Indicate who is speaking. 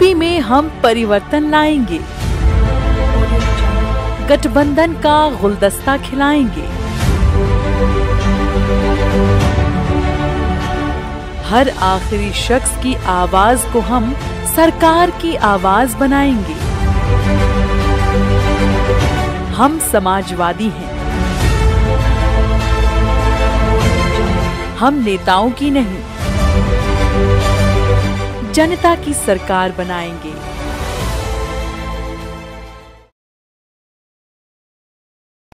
Speaker 1: UP में हम परिवर्तन लाएंगे, गठबंधन का गुलदस्ता खिलाएंगे। हर आखिरी शख्स की आवाज को हम सरकार की आवाज बनाएंगे। हम समाजवादी हैं, हम नेताओं की नहीं, जनता की सरकार बनाएंगे।